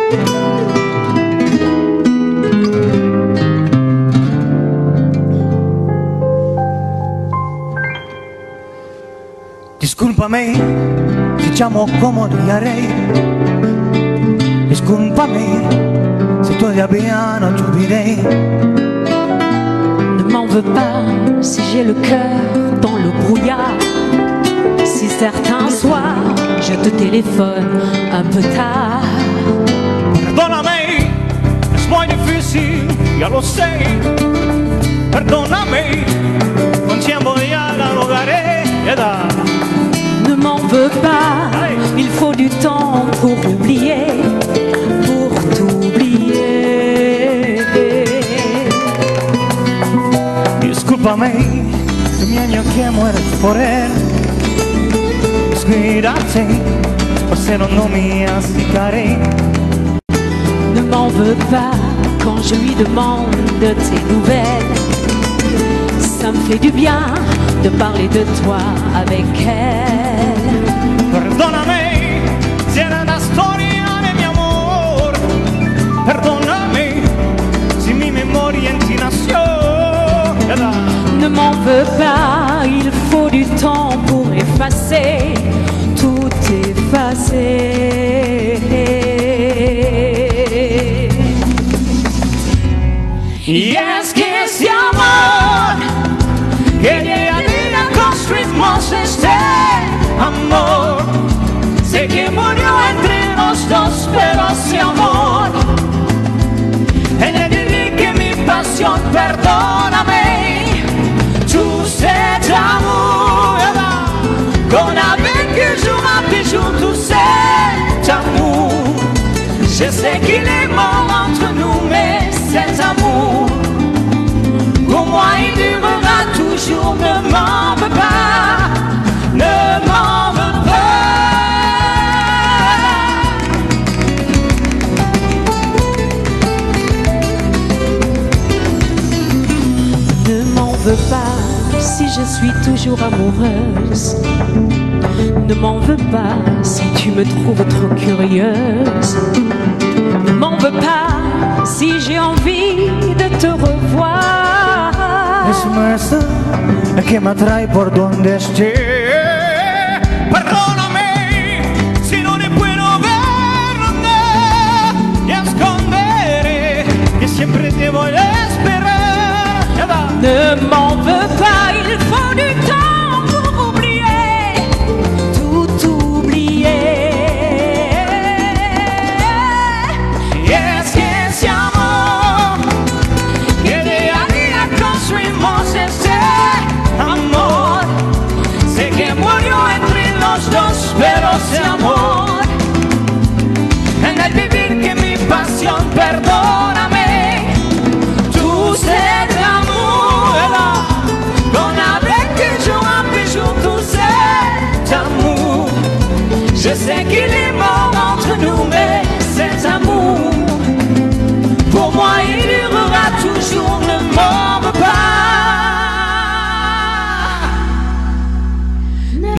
Discúlpame si llamo como diaré. Discúlpame si todavía no te olvidé. Ne m'en veux pas si j'ai le cœur dans le brouillard. Si certains soirs je te téléphone un peu tard. Perdóname, es muy difícil, ya lo sé. Perdóname, con tiempo ya la lograré. Ne m'en veux pas, il faut du temps pour oublier, pour t'oublier. Discúlpame, de mi año que mueres por él. Descuídate, o si no me acicaré. Ne m'en veux pas quand je lui demande de tes nouvelles. Ça me fait du bien de parler de toi avec elle. Perdóname, si era la storia de mi amor. Perdóname, si mi memoria en ti nació. Ne m'en veux pas, il faut du temps pour effacer, tout effacer. Y es que ese amor que día a día construimos, este amor, sé que murió entre los dos, pero ese amor, en el que mi pasión, perdóname, tout cet amour, qu'on avait que jour après jour, tout cet amour, je sais qu'il est mort entre nous, mais cet amour, pour moi il durera toujours. Ne m'en veux pas, ne m'en veux pas. Ne m'en veux pas si je suis toujours amoureuse. Ne m'en veux pas si tu me trouves trop curieuse. Ne m'en veux pas si j'ai envie de te revoir. Es nuestra que me atrae por donde esté. Perdóname si no le puedo ver y esconderé que siempre te voy a esperar. Ne m'en veux pas, il faut du temps pour oublier, tout oublier. Y es que ese amor que día a día construimos, este amor, sé que murió entre los dos, pero ese amor, en el vivir que mi pasión, perdóname, tout cet amour, qu'on avait que jour après jour, tout cet amour, je sais qu'il